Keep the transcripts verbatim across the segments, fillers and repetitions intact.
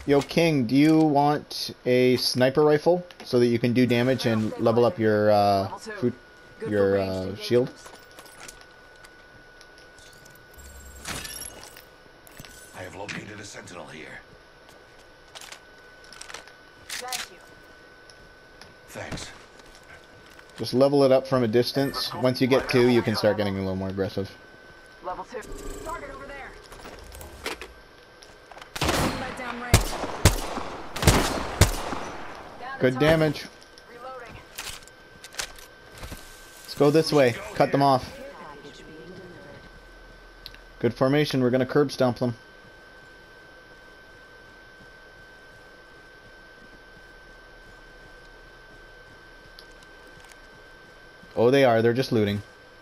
Yo, King, do you want a sniper rifle so that you can do damage and level up your uh, fruit, your uh, shield? I have located a sentinel here. Thank you. Thanks. Just level it up from a distance. Once you get two, you can start getting a little more aggressive. Level two. Target over there. Let down range. Down Good damage. Reloading. Let's go this way. Cut them off. Good formation. We're gonna curb stomp them. Oh, they are. They're just looting.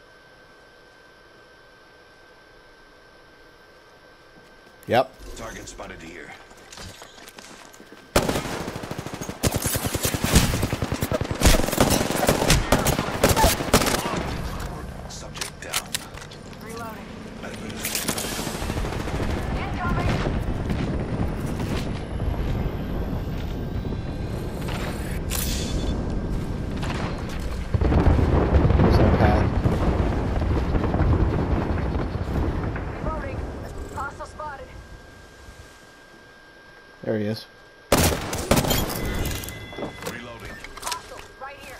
Yep. Target spotted here. Subject down. Reloading. There's that path. Reloading. Hostile spotted. There he is. Reloading. Hostile. Right here.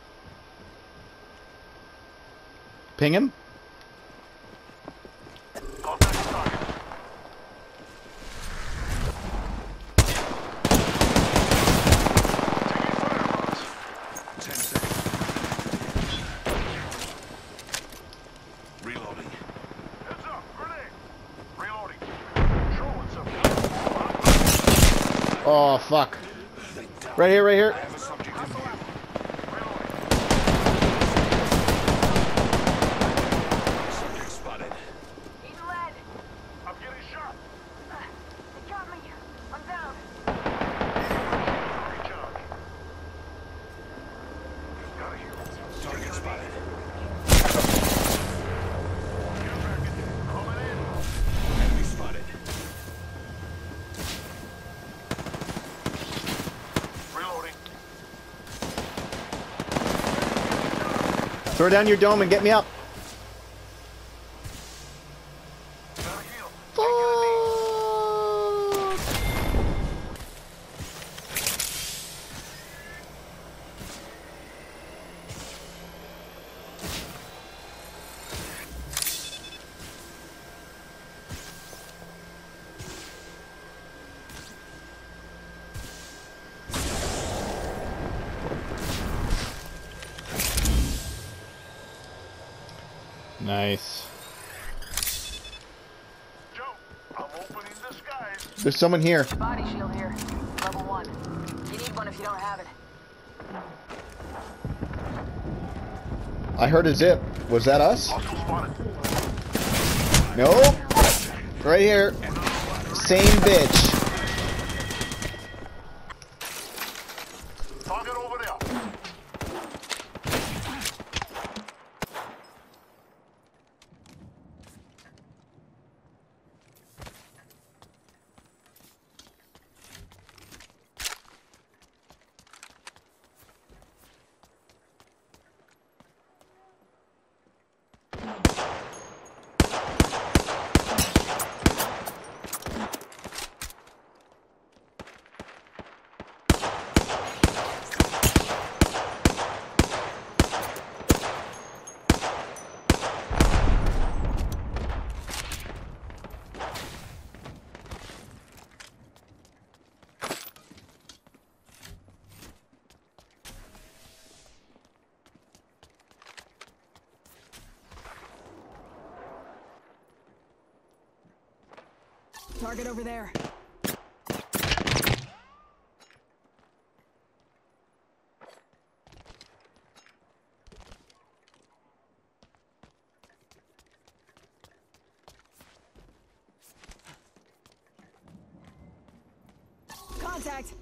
Ping him. Contact target. Ten seconds. Reloading. Heads up, grenade. Reloading. Showing something. Oh, fuck. Right here, right here. I have a subject in view. Subject spotted. He's lead. I'm getting shot. They got me. I'm down. Recharge. Gotta heal. Target spotted. Coming in. Enemy spotted. Reloading. Throw down your dome and get me up. Gotta heal. Fuck. Nice. Joe, I'm opening the skies. There's someone here. Body shield here. Level one. You need one if you don't have it. I heard a zip. Was that us? Hostile spotted. Nope. Right here. Same bitch. Target over there. Target over there. Contact.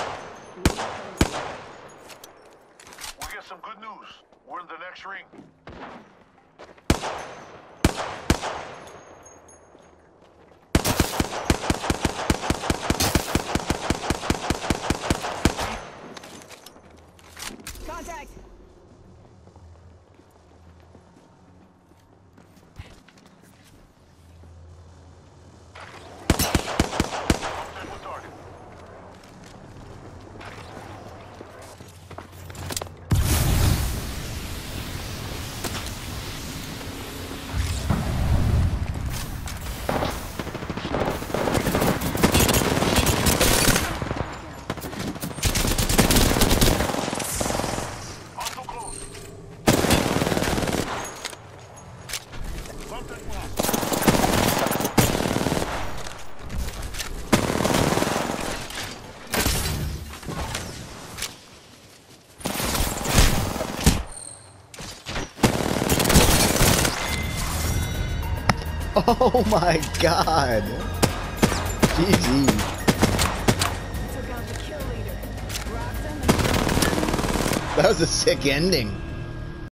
We get some good news. We're in the next ring. Contact! Contact with target. Hostile close. Contact lost. Oh my god. G G. Took out the kill leader. Rocked him and That was a sick ending.